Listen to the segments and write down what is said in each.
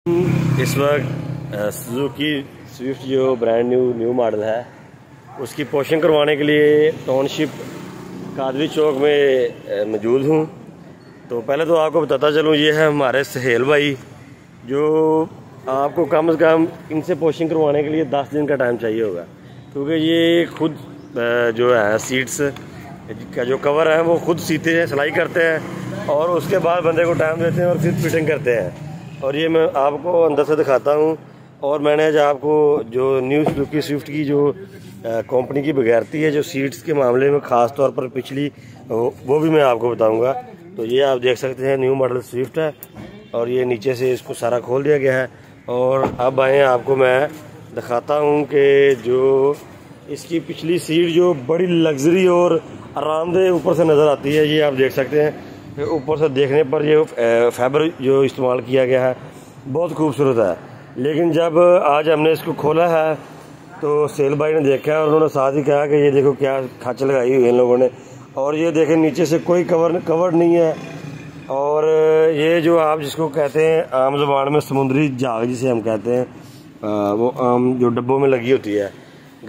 इस वक्त Suzuki Swift जो ब्रांड न्यू मॉडल है उसकी पोशिंग करवाने के लिए टाउनशिप कादरी चौक में मौजूद हूँ। तो पहले तो आपको बताता चलूँ, ये है हमारे सहेल भाई जो आपको कम से कम इनसे पोशिंग करवाने के लिए 10 दिन का टाइम चाहिए होगा, क्योंकि ये खुद जो है सीट्स का जो कवर है वो खुद सीते हैं, सिलाई करते हैं और उसके बाद बंदे को टाइम देते हैं और फिर फिटिंग करते हैं। और ये मैं आपको अंदर से दिखाता हूँ। और मैंने आज आपको जो न्यू सुजुकी स्विफ्ट की जो कंपनी की बगैरती है जो सीट्स के मामले में ख़ास तौर पर पिछली वो भी मैं आपको बताऊँगा। तो ये आप देख सकते हैं न्यू मॉडल स्विफ्ट है और ये नीचे से इसको सारा खोल दिया गया है। और अब आए आपको मैं दिखाता हूँ कि जो इसकी पिछली सीट जो बड़ी लग्जरी और आरामदेह ऊपर से नज़र आती है, ये आप देख सकते हैं। ऊपर से देखने पर ये फैब्रिक जो इस्तेमाल किया गया है बहुत खूबसूरत है। लेकिन जब आज हमने इसको खोला है तो सेल भाई ने देखा है और उन्होंने साथ ही कहा कि ये देखो क्या खाच लगाई हुई है इन लोगों ने। और ये देखें नीचे से कोई कवर नहीं है। और ये जो आप जिसको कहते हैं आम ज़बान में समुद्री झाग जिसे हम कहते हैं, वो आम जो डब्बों में लगी होती है,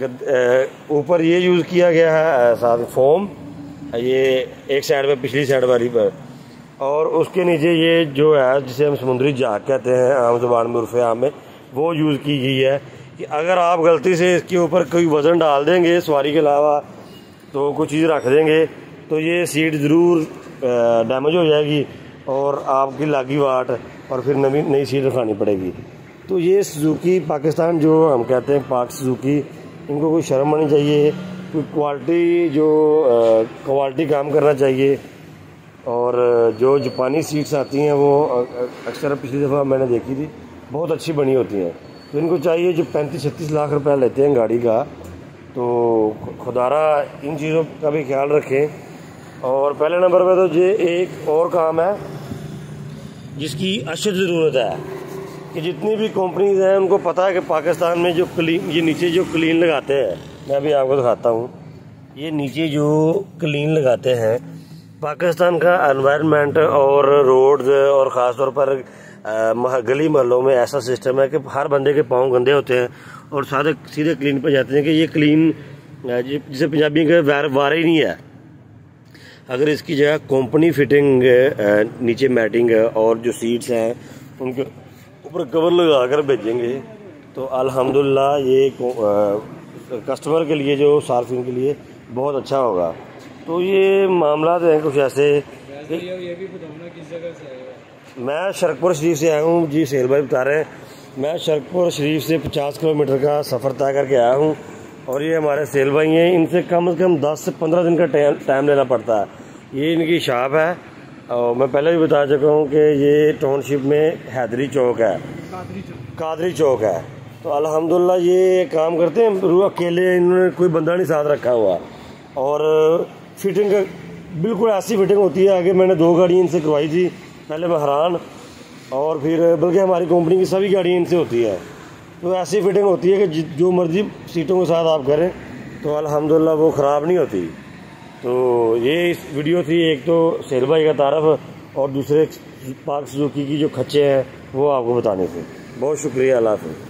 ऊपर ये यूज़ किया गया है साथ फोम, ये एक साइड पे पिछली साइड वाली पर, और उसके नीचे ये जो है जिसे हम समुद्री झाग कहते हैं आम ज़बान में उर्फ़े आम में, वो यूज़ की गई है कि अगर आप गलती से इसके ऊपर कोई वज़न डाल देंगे सवारी के अलावा, तो कुछ चीज़ रख देंगे तो ये सीट ज़रूर डैमेज हो जाएगी और आपकी लागी वाट और फिर नई सीट रखानी पड़ेगी। तो ये सुजुकी पाकिस्तान जो हम कहते हैं पाक सुजुकी, इनको कोई शर्म आनी चाहिए, कोई क्वालिटी काम करना चाहिए। और जो जापानी सीट्स आती हैं वो अक्सर पिछली दफ़ा मैंने देखी थी बहुत अच्छी बनी होती हैं। तो इनको चाहिए जो 35-36 लाख रुपए लेते हैं गाड़ी का, तो खुदारा इन चीज़ों का भी ख्याल रखें। और पहले नंबर पे तो ये एक और काम है जिसकी अशद ज़रूरत है कि जितनी भी कंपनीज हैं उनको पता है कि पाकिस्तान में जो क्लीन, ये नीचे जो क्लीन लगाते हैं, मैं भी आपको दिखाता हूँ, ये नीचे जो क्लीन लगाते हैं, पाकिस्तान का एनवायरनमेंट और रोड्स और ख़ास तौर पर गली महलों में ऐसा सिस्टम है कि हर बंदे के पाँव गंदे होते हैं और सीधे क्लीन पे जाते हैं कि ये क्लीन जिसे पंजाबी के वार ही नहीं है। अगर इसकी जगह कंपनी फिटिंग नीचे मैटिंग और जो सीट्स हैं उनके ऊपर कवर लगा कर भेजेंगे तो अल्हम्दुलिल्लाह ये कस्टमर के लिए, जो सार्फिन के लिए बहुत अच्छा होगा। तो ये मामला हैं कुछ ऐसे। ये भी बताऊँ ना किस जगह से आए हो? मैं शरकपुर शरीफ से आया हूँ जी, सेल भाई बता रहे हैं। मैं शरकपुर शरीफ से 50 किलोमीटर का सफ़र तय करके आया हूँ और ये हमारे सेल भाई हैं, इनसे कम से कम 10 से 15 दिन का टाइम लेना पड़ता है। ये इनकी शॉप है और मैं पहले भी बता चुका हूँ कि ये टाउनशिप में हैदरी चौक है, कादरी चौक है। तो अल्हम्दुलिल्लाह ये काम करते हैं अकेले, इन्होंने कोई बंदा नहीं साथ रखा हुआ। और फिटिंग बिल्कुल ऐसी फिटिंग होती है, आगे मैंने 2 गाड़ियाँ इनसे करवाई थी, पहले मैं हैरान, और फिर बल्कि हमारी कंपनी की सभी गाड़ियाँ इनसे होती है। तो ऐसी फिटिंग होती है कि जो मर्जी सीटों के साथ आप करें तो अल्हम्दुलिल्लाह वो ख़राब नहीं होती। तो ये इस वीडियो थी, एक तो सेल भाई का तारफ़ और दूसरे पाक सुजुकी की जो खच्चे हैं वो आपको बताने थे। बहुत शुक्रिया, अल्लाह हाफ़िज़।